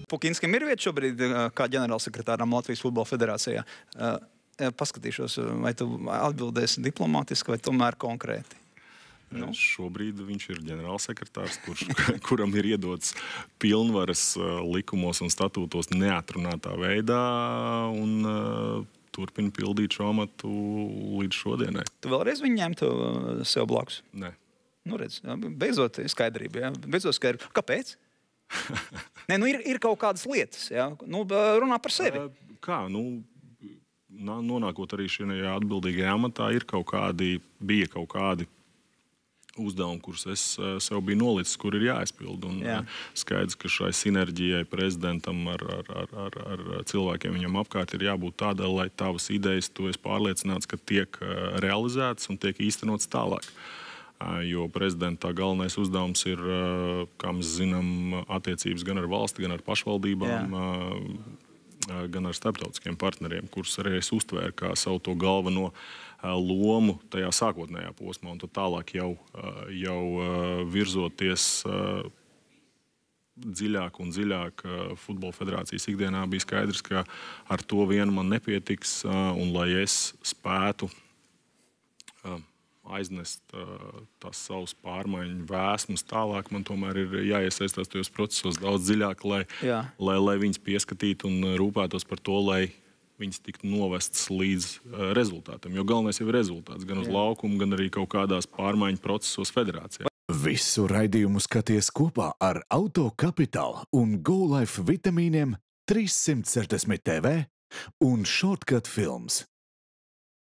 Pukinskim ir vieta šobrīd kā ģenerālsekretāram Latvijas Futbola federācijā. Paskatīšos, vai tu atbildēsi diplomātiski vai tomēr konkrēti. Nu? Šobrīd viņš ir ģenerālsekretārs, kuram ir iedots pilnvaras likumos un statūtos neatrunātā veidā un turpina pildīt šo amatu līdz šodienai. Tu vēlreiz viņu ņemtu sev blakus? Nē. Nu, redz, beidzot skaidrība, jā. Beidzot skaidrība. Kāpēc? Nē, nu ir kaut kādas lietas, jā. Nu, runā par sevi. Kā, nu, nonākot arī šajā atbildīgajā amatā, bija kaut kādi uzdevumi, kurus es sev biju nolicis, kur ir jāizpild. Un skaidrs, ka šai sinerģijai prezidentam ar cilvēkiem viņam apkārt ir jābūt tādai, lai tavas idejas, tu esi pārliecināts, ka tiek realizētas un tiek īstenots tālāk. Jo prezidenta galvenais uzdevums ir, kā mēs zinām, attiecības gan ar valsti, gan ar pašvaldībām, gan ar starptautiskiem partneriem, kurus arī es uztvēru kā savu to galveno lomu tajā sākotnējā posmā, un tad tālāk jau virzoties dziļāk un dziļāk Futbola federācijas ikdienā bija skaidrs, ka ar to vienu man nepietiks, un lai es spētu aiznest tās savus pārmaiņu vēsmas tālāk, man tomēr ir jāiesaistās tajos procesos daudz dziļāk, lai viņas pieskatītu un rūpētos par to, lai viņas tiktu novestas līdz rezultātam. Jo galvenais jau ir rezultāts gan uz laukumu, gan arī kaut kādās pārmaiņu procesos federācijā. Visu raidījumu skaties kopā ar Auto Capital un GoLife vitamīniem 360 TV un Shortcut Films.